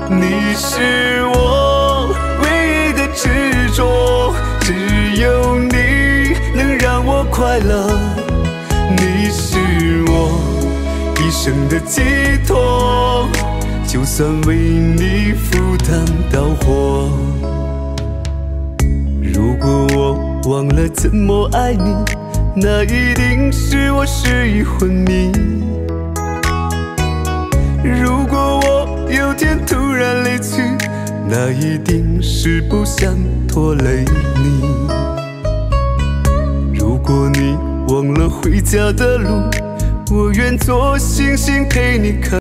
你是我唯一的执着，只有你能让我快乐。你是我一生的寄托，就算为你赴汤蹈火。如果我忘了怎么爱你，那一定是我失忆昏迷。如果我有天突然离去，那一定是不想拖累你。如果你忘了回家的路，我愿做星星陪你看。